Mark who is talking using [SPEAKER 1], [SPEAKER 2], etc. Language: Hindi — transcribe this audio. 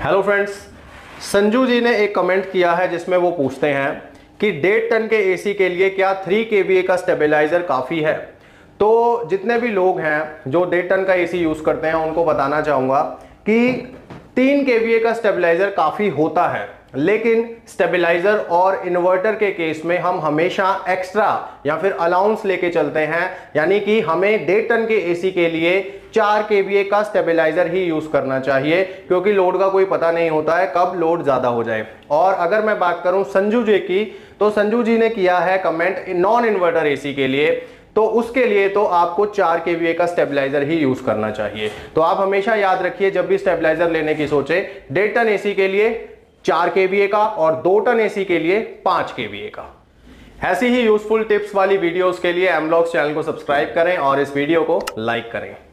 [SPEAKER 1] हेलो फ्रेंड्स, संजू जी ने एक कमेंट किया है जिसमें वो पूछते हैं कि 1.5 टन के एसी के लिए क्या 3 kVA का स्टेबलाइजर काफ़ी है। तो जितने भी लोग हैं जो 1.5 टन का एसी यूज़ करते हैं उनको बताना चाहूँगा कि 3 kVA का स्टेबलाइजर काफ़ी होता है, लेकिन स्टेबलाइजर और इन्वर्टर के केस में हम हमेशा एक्स्ट्रा या फिर अलाउंस लेके चलते हैं, यानी कि हमें 1.5 टन के एसी के लिए 4 kVA का स्टेबलाइजर ही यूज करना चाहिए, क्योंकि लोड का कोई पता नहीं होता है कब लोड ज्यादा हो जाए। और अगर मैं बात करूं संजू जी की, तो संजू जी ने किया है कमेंट नॉन इन्वर्टर एसी के लिए, तो उसके लिए तो आपको 4 kVA का स्टेबलाइजर ही यूज करना चाहिए। तो आप हमेशा याद रखिए, जब भी स्टेबलाइजर लेने की सोचे, 1.5 टन एसी के लिए 4 kVA का और 2 टन एसी के लिए 5 kVA का। ऐसी ही यूजफुल टिप्स वाली वीडियोस के लिए एमलॉग्स चैनल को सब्सक्राइब करें और इस वीडियो को लाइक करें।